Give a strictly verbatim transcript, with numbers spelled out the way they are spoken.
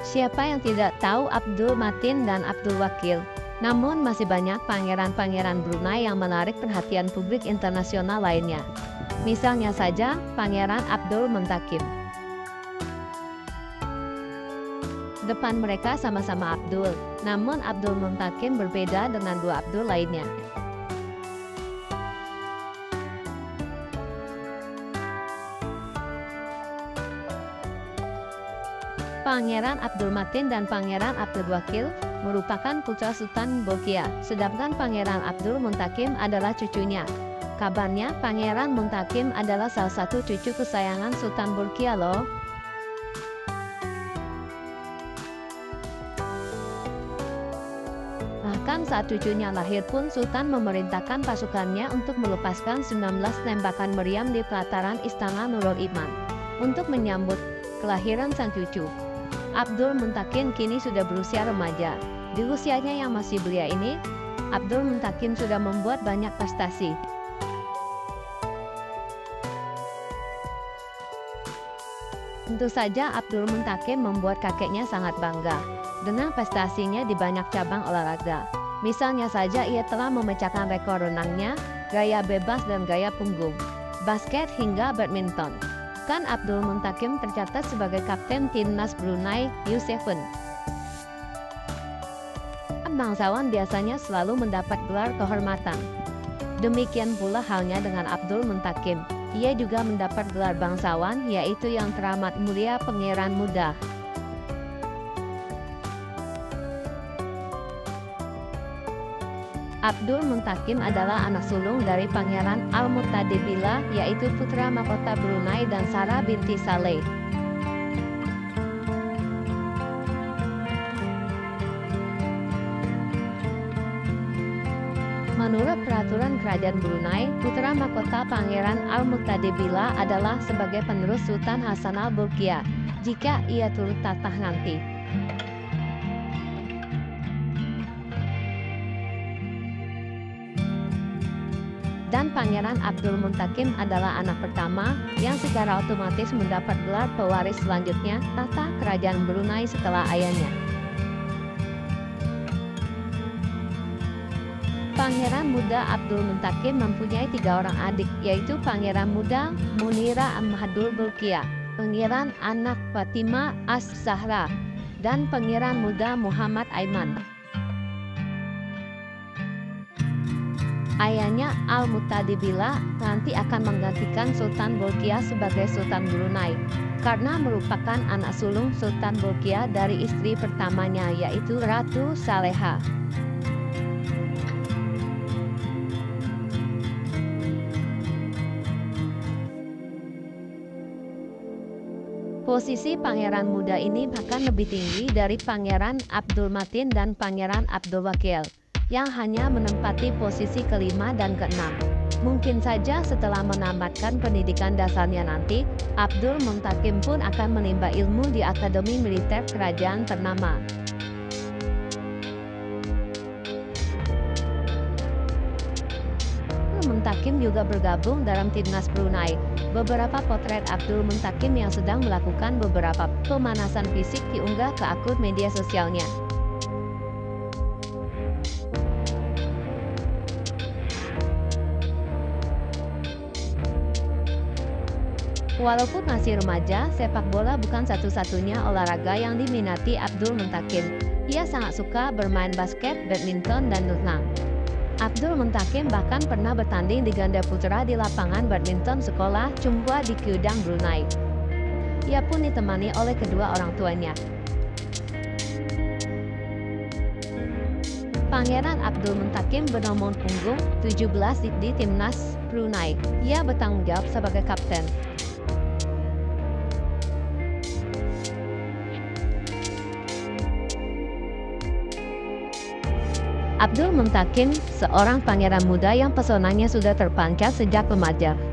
Siapa yang tidak tahu Abdul Matin dan Abdul Wakil? Namun masih banyak pangeran-pangeran Brunei yang menarik perhatian publik internasional lainnya. Misalnya saja, Pangeran Abdul Muntakim. Depan mereka sama-sama Abdul, namun Abdul Muntakim berbeda dengan dua Abdul lainnya. Pangeran Abdul Matin dan Pangeran Abdul Wakil merupakan putra Sultan Bolkiah, sedangkan Pangeran Abdul Muntakim adalah cucunya. Kabarnya Pangeran Muntakim adalah salah satu cucu kesayangan Sultan Bolkiah loh. Bahkan saat cucunya lahir pun Sultan memerintahkan pasukannya untuk melepaskan sembilan belas tembakan meriam di pelataran Istana Nurul Iman untuk menyambut kelahiran sang cucu. Abdul Muntakim kini sudah berusia remaja. Di usianya yang masih belia ini, Abdul Muntakim sudah membuat banyak prestasi. Tentu saja Abdul Muntakim membuat kakeknya sangat bangga dengan prestasinya di banyak cabang olahraga. Misalnya saja ia telah memecahkan rekor renangnya, gaya bebas dan gaya punggung, basket hingga badminton. Kan Abdul Muntakim tercatat sebagai kapten timnas Brunei U tujuh. Bangsawan biasanya selalu mendapat gelar kehormatan. Demikian pula halnya dengan Abdul Muntakim. Ia juga mendapat gelar bangsawan, yaitu yang teramat mulia Pangeran Muda. Abdul Muntakim adalah anak sulung dari Pangeran Al-Muqtadi Billah, yaitu putra mahkota Brunei dan Sarah binti Saleh. Menurut peraturan kerajaan Brunei, putra mahkota Pangeran Al-Muqtadi Billah adalah sebagai penerus Sultan Hassanal Bolkiah jika ia turut tahta nanti. Dan Pangeran Abdul Muntakim adalah anak pertama yang secara otomatis mendapat gelar pewaris selanjutnya tahta kerajaan Brunei setelah ayahnya. Pangeran Muda Abdul Muntakim mempunyai tiga orang adik, yaitu Pangeran Muda Munira Ahmadul Bolkiah, Pangeran Anak Fatimah As-Zahra, dan Pangeran Muda Muhammad Aiman. Ayahnya Al-Muqtadi Billah nanti akan menggantikan Sultan Bolkiah sebagai Sultan Brunei, karena merupakan anak sulung Sultan Bolkiah dari istri pertamanya, yaitu Ratu Saleha. Posisi Pangeran Muda ini bahkan lebih tinggi dari Pangeran Abdul Matin dan Pangeran Abdul Wakil, yang hanya menempati posisi kelima dan keenam. Mungkin saja setelah menamatkan pendidikan dasarnya nanti, Abdul Muntakim pun akan menimba ilmu di Akademi Militer Kerajaan ternama. Muntakim juga bergabung dalam timnas Brunei. Beberapa potret Abdul Muntakim yang sedang melakukan beberapa pemanasan fisik diunggah ke akun media sosialnya. Walaupun masih remaja, sepak bola bukan satu-satunya olahraga yang diminati Abdul Muntakim. Ia sangat suka bermain basket, badminton, dan renang. Abdul Muntakim bahkan pernah bertanding di ganda putra di lapangan badminton sekolah Chunghwa di Kudang, Brunei. Ia pun ditemani oleh kedua orang tuanya. Pangeran Abdul Muntakim bernomor punggung tujuh belas di, di timnas Brunei. Ia bertanggung jawab sebagai kapten. Abdul Muntakim, seorang pangeran muda yang pesonanya sudah terpancar sejak remaja.